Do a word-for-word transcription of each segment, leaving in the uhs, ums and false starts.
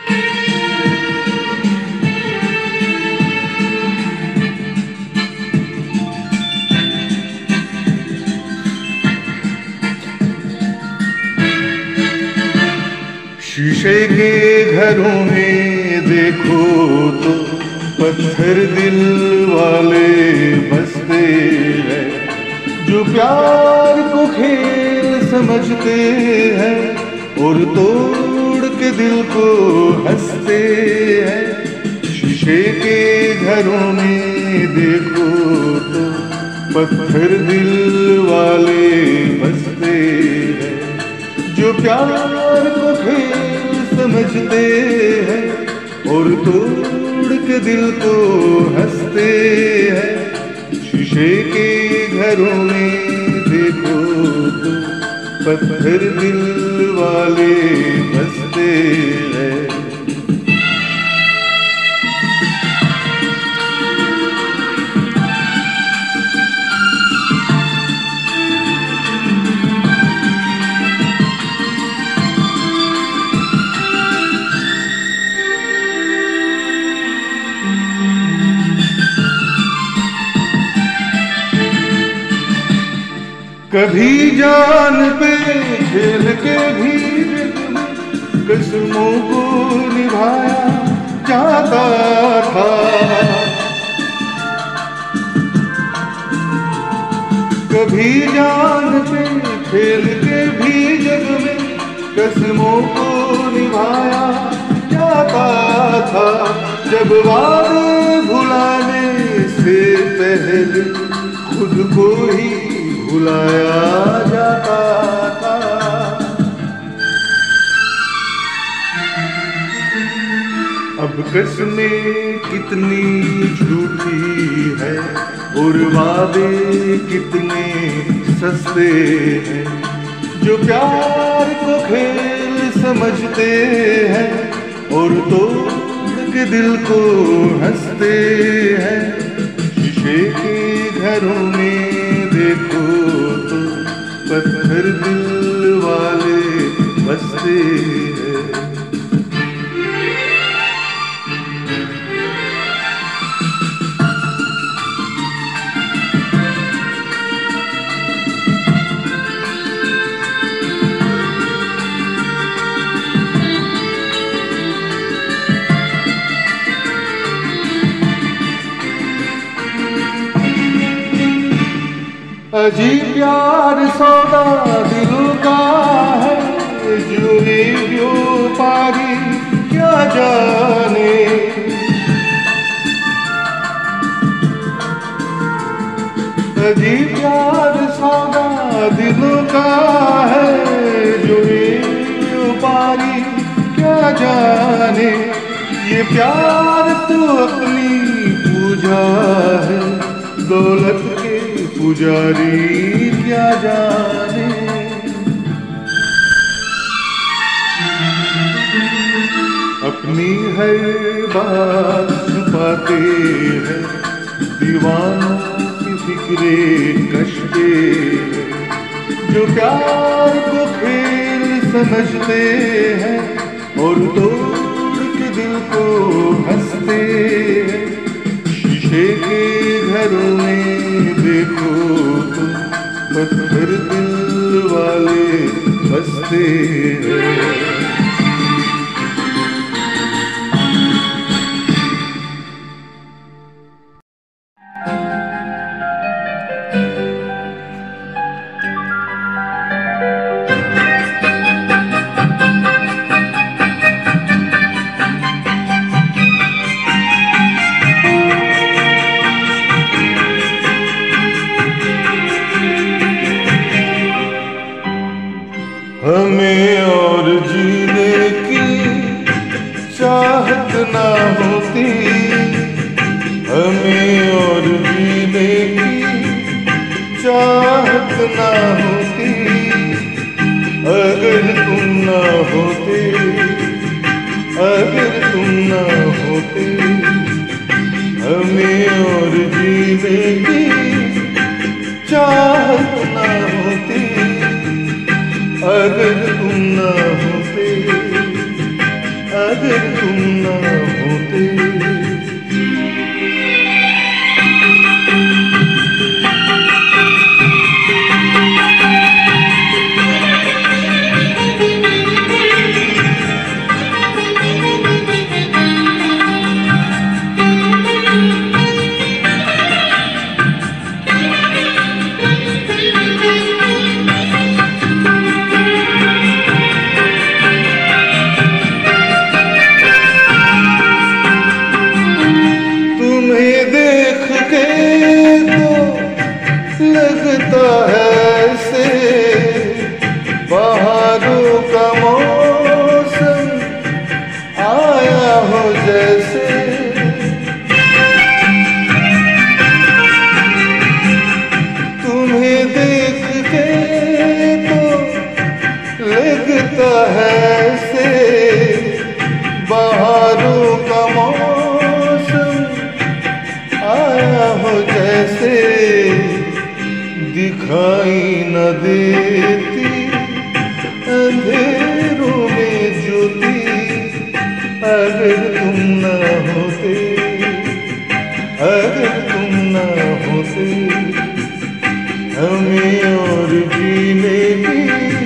शीशे के घरों में देखो तो पत्थर दिल वाले बसते हैं, जो प्यार को खेल समझते हैं और तोड़ के दिल को हंसते हैं। शीशे के घरों में देखो तो पत्थर दिल वाले बसते हैं, जो प्यार को खेल समझते हैं और तोड़ के दिल को हंसते हैं। शीशे के घरों में देखो तो पत्थर दिल वाले बसते हैं। कभी जान पे खेल के भी कसमों को निभाया जाता था, कभी जान पे खेल के भी जग में कसमों को निभाया जाता था। जब वादे भुलाने से पहले खुद को ही भुलाया जाता था। अब कसमें कितनी झूठी है और वादे कितने सस्ते हैं, जो प्यार को खेल समझते हैं और तोड़ के दिल को हंसते हैं। शीशे के घरों में देखो तो पत्थर दिल वाले बसते हैं। अजीब प्यार सौदा दिलों का है, जो व्यापारी क्या जाने। अजीब प्यार सौदा दिलों का है, जो व्यापारी क्या जाने। ये प्यार तो अपनी पूजा है, दौलत के पुजारी क्या जाने। अपनी है बात छुपाते हैं, दीवानों की फिक्रे कशते हैं, जो प्यार को खेल समझते हैं और तोड़ के दिल को हंसते हैं। शीशे के घरों में देखो तो पत्थर दिल वाले बसते हैं। हमें और जीने की चाहत ना होती, हमें और जीने की चाहत ना होती, अगर तुम ना होते, अगर तुम ना होते। हमें और जीने की चाहत ना होती, अगर तुम ना होते, अगर अगर तुम ना होते। लगता है ऐसे बहारों का मौसम आया हो जैसे। तुम्हें देख के तो लगता है ऐसे बहारों का मौसम आया हो जैसे। दिखाई न देती अंधेरों में ज्योति अगर तुम न होते। अगर तुम न होते हमें और जीने की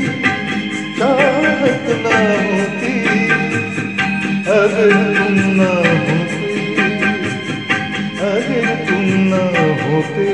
चाहत न होती। अगर तुम न होते। अगर तुम न होते।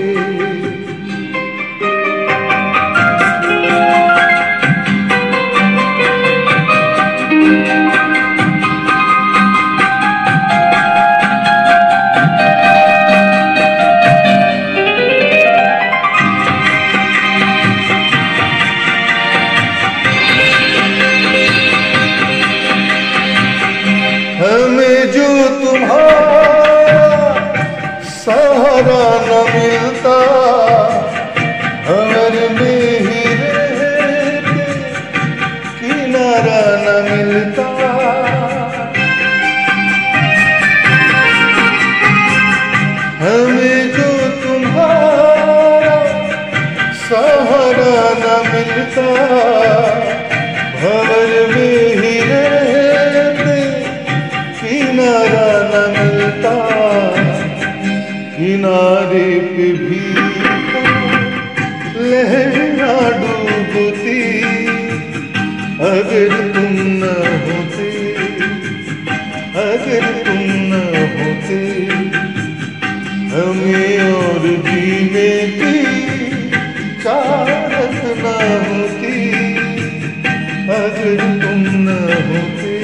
हमें जो तुम्हारा सहारा न मिलता भंवर में ही रहते किनारा न मिलता। हमें जो तुम्हारा सहारा न मिलता भंवर में ही रहते किनारा न मिलता। किनारे पे भी लहरा डूबती अगर तुम न होते। अगर तुम न होते हमें और जीने की चाहत न होती। अगर तुम न होते।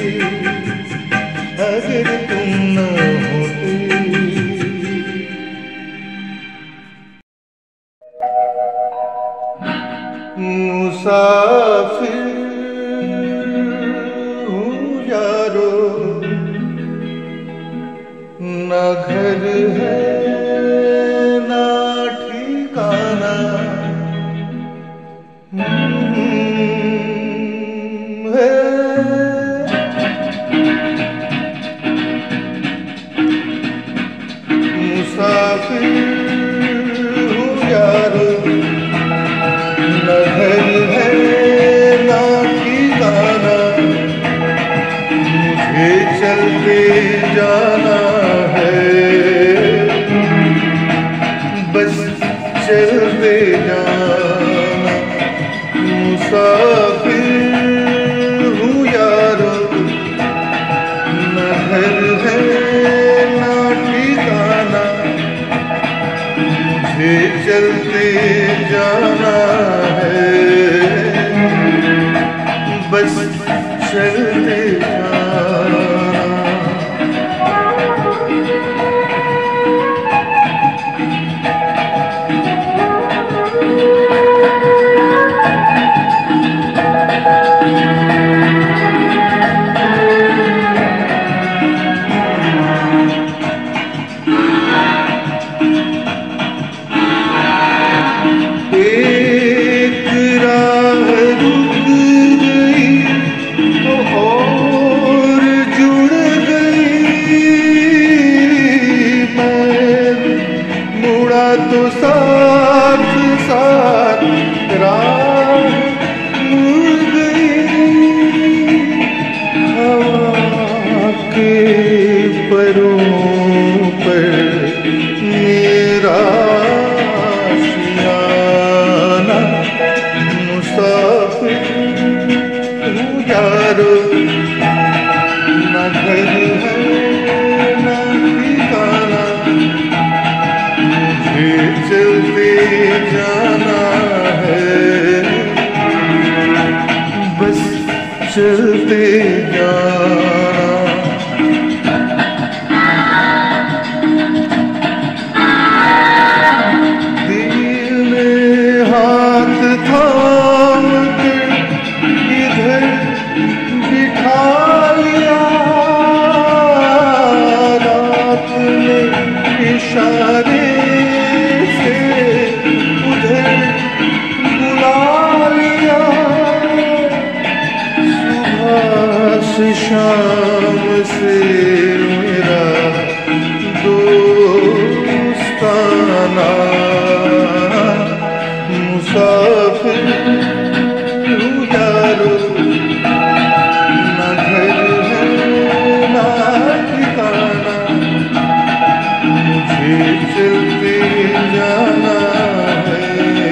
अगर तुम न होते। मुसाफिर हूँ यारो न घर है न ठिकाना। है मुसाफिर हूँ यारो न घर है न ठिकाना। मुझे चलते जाना है बस चलते जाना। मुसाफिर हूँ यारो न घर है न ठिकाना। मुझे चलते जाना है बस चलते जाना। एक के परों पर मेरा आशियाना, मुसाफिर हूँ यारो, न घर है न ठिकाना, मुझे चलते जाना है, बस चलते जाना। दिल में हाथ थाम के इधर बिठा लिया, रात में इशारे से उधर बुला लिया, शाम से मेरा दोस्ताना, मुसाफिर हूँ यारो, न घर है न ठिकाना, मुझे चलते जाना है,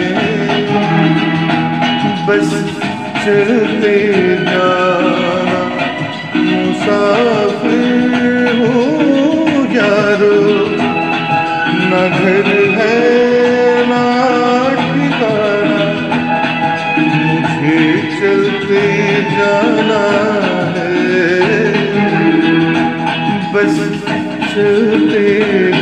बस चलते जाना। मुसाफिर हूँ यारो, न घर है न ठिकाना, मुझे चलते जाना है, बस चलते